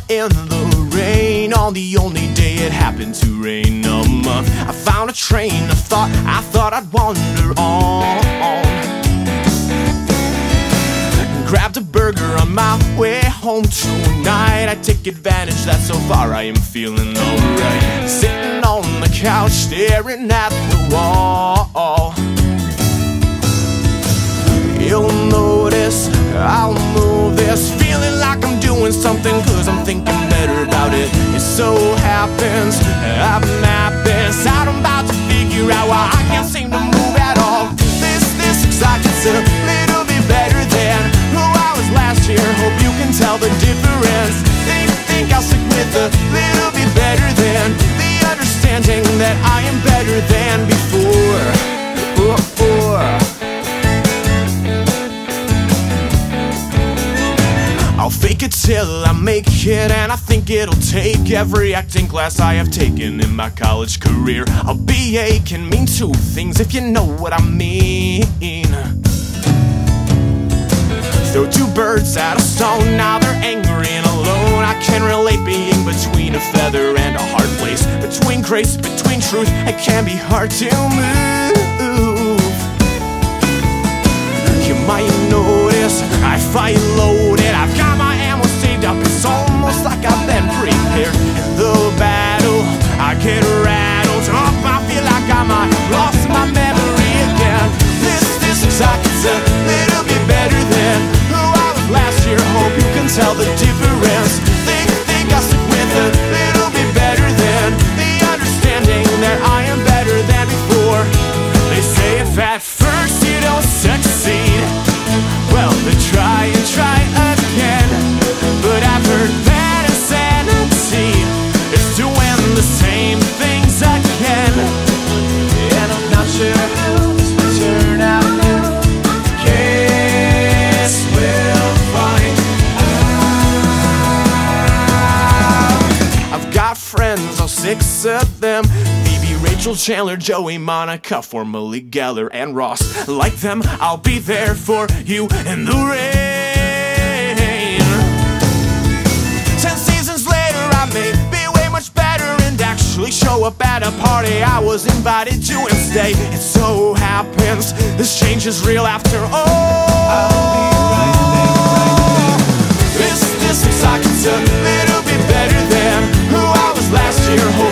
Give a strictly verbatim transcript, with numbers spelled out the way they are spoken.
in the rain on the only day it happened to rain. Um, uh, I found a train of thought, I thought I'd wander on. Grabbed a burger on my way home tonight. I take advantage that so far I am feeling alright. Sitting on the couch, staring at the wall. You'll notice I'll move this, feeling like I'm doing something, cause I'm thinking better about it. It so happens I'm at this out, I'm about to figure out why I can't seem to move at all. This, this excites a little bit better than who I was last year. Hope you can tell the difference. Think, think I'll stick with a little bit better than the understanding that I am better than before. Oh, oh. I'll fake it till I make it, and I think it'll take every acting class I have taken in my college career. A B A can mean two things if you know what I mean. Throw two birds at a stone, now they're angry and alone. I can relate being between a feather and a hard place, between grace, between truth, it can be hard to move. You might notice I fight loaded, I've got my ammo saved up, it's almost like I've been prepared. In the battle, I get rattled up, I feel like I might lost my memory again. This, this is like it's a little bit better than who I was last year. Hope you can tell the difference. Think, think I'll stick with a little bit better than the understanding that I am better than before. They say if at first you don't succeed, well, then try and try again. But I've heard that insanity is doing the same things again. And I'm not sure how this will turn out. Guess we'll find out. I've got friends, all six of them: Phoebe, Rachel, Chandler, Joey, Monica, formerly Geller, and Ross. Like them, I'll be there for you in the rain. Ten seasons later, I may be way much better and actually show up at a party I was invited to and stay. It so happens this change is real after all. I'll be right there, right there. This, this looks like it's a little bit better than who I was last year.